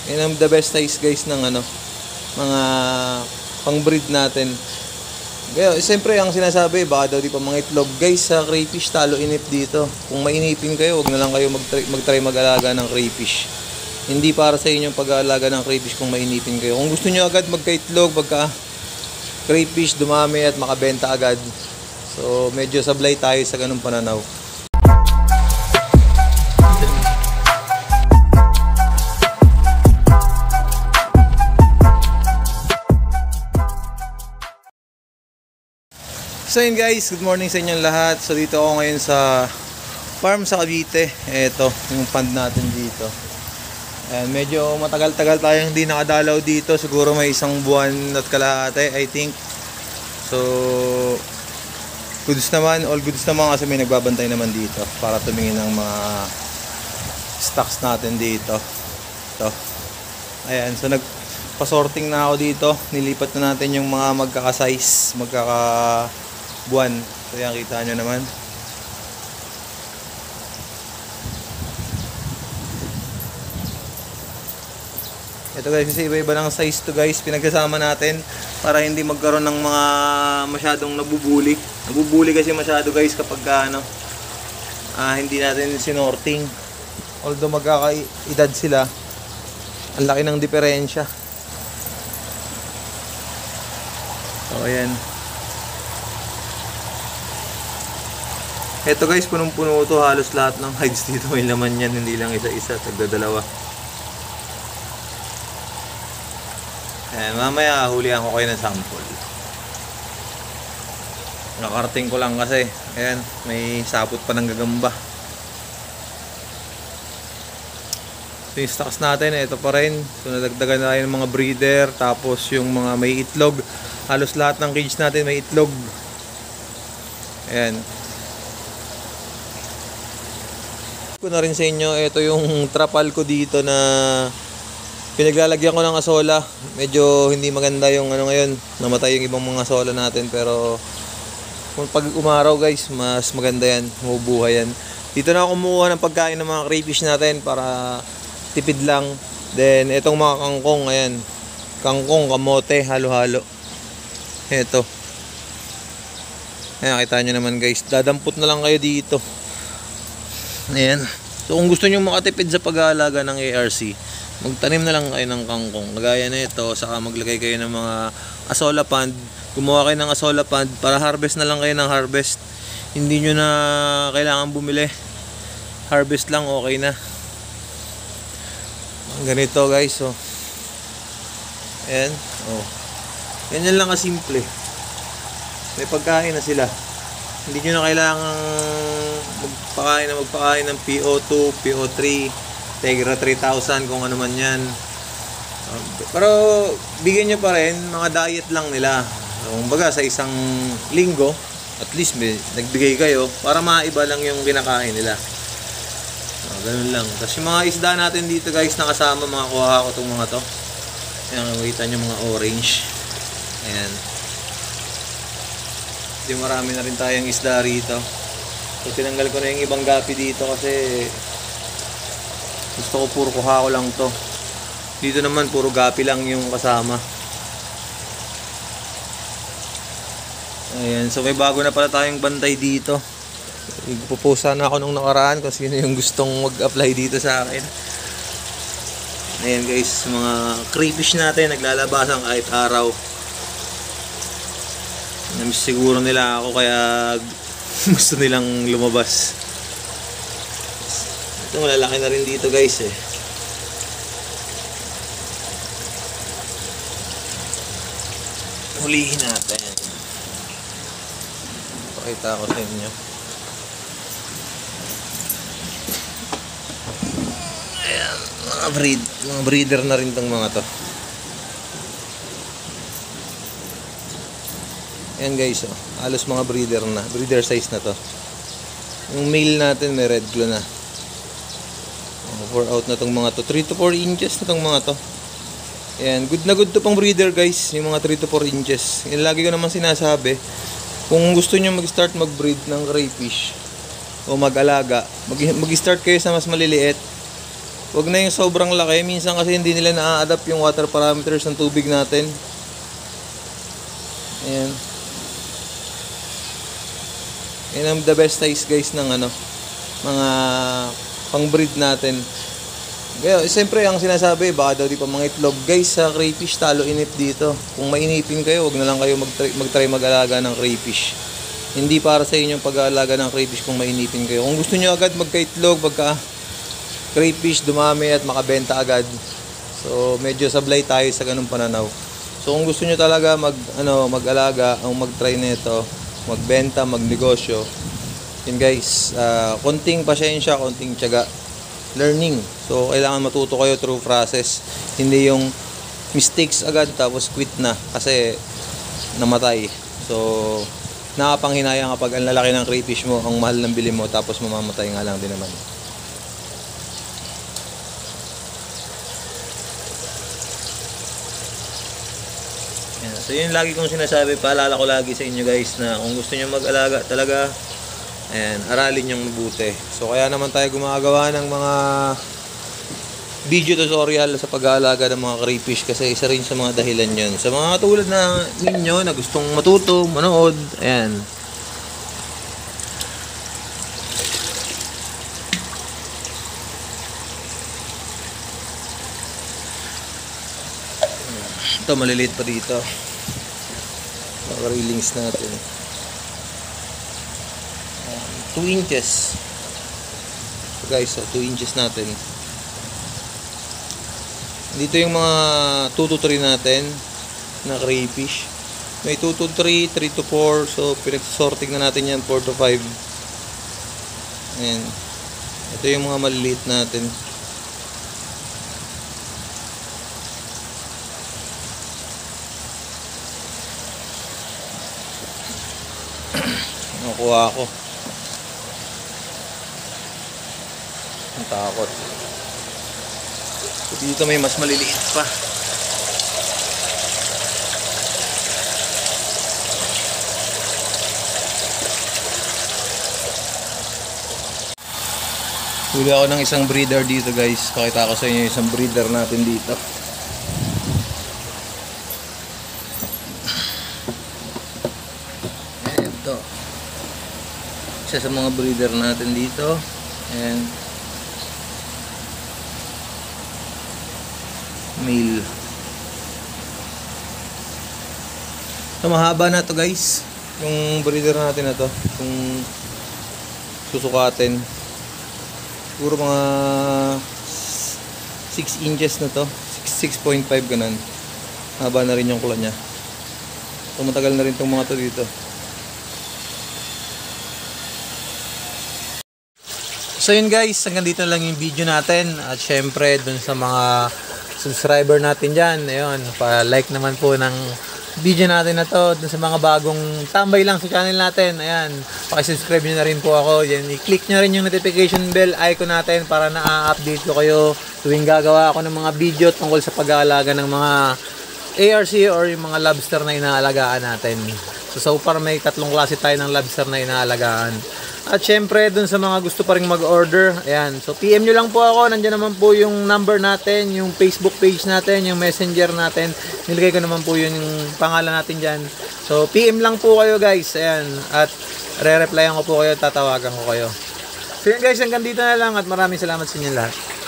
Yan ang the best size guys ng ano, mga pang breed natin. Kaya siyempre ang sinasabi, baka daw di pa mga itlog guys sa crayfish, talo inip dito. Kung mainipin kayo, wag na lang kayo mag-try mag-alaga ng crayfish. Hindi para sa inyong pag-aalaga ng crayfish kung mainipin kayo. Kung gusto niyo agad magka-itlog, magka crayfish, dumami at makabenta agad. So medyo sablay tayo sa ganung pananaw. So yun guys, good morning sa inyong lahat. So dito ako ngayon sa farm sa Cavite. Ito, yung pond natin dito. Ayan, medyo matagal-tagal tayong hindi nakadalaw dito. Siguro may 1 buwan at kalahati, I think. So, goods naman, all goods naman kasi may nagbabantay naman dito para tumingin ng mga stocks natin dito. Ito. Ayan, so nagpa-sorting na ako dito. Nilipat na natin yung mga magkaka-size, magkaka-buwan. So yan, kita nyo naman. Ito guys, kasi iba-iba ng size to guys. Pinagsasama natin para hindi magkaroon ng mga masyadong nabubuli. Nabubuli kasi masyado guys kapag hindi natin sinorting. Although magkakaedad sila, ang laki ng diferensya. So ayan. Ito guys, punong-puno to. Halos lahat ng hides dito may laman yan. Hindi lang isa-isa, tagdadalawa. Ayan, mamaya hulihan ko kayo ng sample. Nakarating ko lang kasi. Ayan, may sapot pa ng gagamba. So yung stocks natin, ito pa rin. So nadagdagan na tayo ng mga breeder. Tapos yung mga may itlog. Halos lahat ng cage natin may itlog. Ayan. Ko na rin sa inyo, ito yung trapal ko dito na pinaglalagyan ko ng asola. Medyo hindi maganda yung ano ngayon, namatay yung ibang mga asola natin, pero kung pag umaraw guys, mas maganda yan, mabubuhay yan. Dito na ako kumuha ng pagkain ng mga crayfish natin para tipid lang. Then itong mga kangkong, ayan, kangkong, kamote, halo-halo. Ito, ayan, kita nyo naman guys, dadampot na lang kayo dito. Ayan. So kung gusto nyo makatipid sa pag-aalaga ng ARC, magtanim na lang kayo ng kangkong. Kagaya na ito, saka maglagay kayo ng mga asola pond. Gumawa kayo ng asola pond para harvest na lang kayo ng harvest. Hindi nyo na kailangan bumili. Harvest lang, okay na. Ganito guys, oh. Ayan, oh. Ganyan lang kasimple. May pagkain na sila. Hindi nyo na kailangan magpakain ng PO2, PO3, Tegra 3000, kung ano man yan. Pero bigyan nyo pa rin, mga diet lang nila. Kumbaga sa isang linggo, at least nagbigay kayo para maiba lang yung kinakain nila. Ganun lang. Tapos yung mga isda natin dito guys, nakasama, mga kuha ko itong mga to. Ayan, makita nyo mga orange. Ayan. Marami na rin tayong isda rito. So tinanggal ko na yung ibang gapi dito kasi gusto ko puro kuha ko lang to. Dito naman puro gapi lang yung kasama. Ayan, so may bago na pala tayong bantay dito. Ipopost sana ako nung nakaraan kung sino yung gustong mag-apply dito sa akin. Ayan guys, mga crayfish natin naglalabasan kahit araw. Namiss siguro nila ako kaya gusto nilang lumabas. Ito malalaki na rin dito guys eh. Hulihin natin. Pakita ko sa inyo. Ayan, mga breeder na rin tong mga to. Ayan guys, oh, halos mga breeder na, breeder size na to. Yung male natin may red glow na. 4 out na tong mga to, 3 to 4 inches na tong mga to. Ayan, good na good to pang breeder guys, yung mga 3 to 4 inches. Yung lagi ko naman sinasabi, kung gusto nyo mag-start mag-breed ng crayfish o mag-alaga, mag-start kayo sa mas maliliit. Huwag na yung sobrang laki. Minsan kasi hindi nila na-adapt yung water parameters ng tubig natin. Ayan. Yan ang the best size guys ng ano, mga pang-breed natin. Kaya siyempre ang sinasabi, baka daw di pa mga itlog. Guys, sa crayfish talo inip dito. Kung mainipin kayo, huwag na lang kayo mag-try mag-alaga ng crayfish. Hindi para sa inyo pag-aalaga ng crayfish kung mainipin kayo. Kung gusto niyo agad magka-itlog, crayfish dumami at makabenta agad. So medyo sablay tayo sa ganung pananaw. So kung gusto niyo talaga mag-alaga o mag-try nito, magbenta, magnegosyo. Yun guys, konting pasyensya, konting tiyaga, learning. So kailangan matuto kayo through process. Hindi yung mistakes agad tapos quit na kasi namatay. So nakapanghinayang kapag ang lalaki ng crayfish mo, ang mahal ng bili mo, tapos mamamatay nga lang din naman. So yun lagi kong sinasabi, paalala ko lagi sa inyo guys na kung gusto niyo mag-alaga talaga, ayan, aralin niyong mabuti. So kaya naman tayo gumagawa ng mga video tutorial sa pag-aalaga ng mga crayfish kasi isa rin sa mga dahilan yun. Sa mga tulad na ninyo na gustong matuto, manood, ayan. Ito maliliit pa dito. Mga railings natin 2 inches. So guys, so 2 inches natin. Dito yung mga 2 to 3 natin na crayfish. May 2 to 3, 3 to 4. So pinagsorting na natin yan 4 to 5. Ayan. Ito yung mga maliliit natin. Nakuha ako. Ang takot. So, dito may mas maliliit pa. Huli ako ng isang breeder dito guys. Pakita ko sa inyo isang breeder natin dito. Ito. Isa sa mga breeder natin dito. And male. So mahaba na to guys. Yung breeder natin na to. Kung susukatin. Siguro mga 6 inches na to. 6.5 ganun. Haba na rin yung kula niya. So matagal na rin tong mga to dito. So yun guys, hanggang dito lang yung video natin. At syempre dun sa mga subscriber natin dyan, ayun, pa-like naman po ng video natin na to. Dun sa mga bagong tambay lang sa channel natin, ayan, pakisubscribe nyo na rin po ako. Yan, i-click nyo rin yung notification bell icon natin para na-update ko kayo tuwing gagawa ako ng mga video tungkol sa pag-aalaga ng mga ARC or yung mga lobster na inaalagaan natin. So far may 3 klase tayo ng lobster na inaalagaan. At syempre dun sa mga gusto pa rin mag-order, ayan, so PM nyo lang po ako. Nandiyan naman po yung number natin, yung Facebook page natin, yung messenger natin. Nilagay ko naman po yung pangalan natin dyan. So PM lang po kayo guys, ayan. At re-replyan ko po kayo, tatawagan ko kayo. So yun guys, hanggang dito na lang at maraming salamat sa inyo lahat.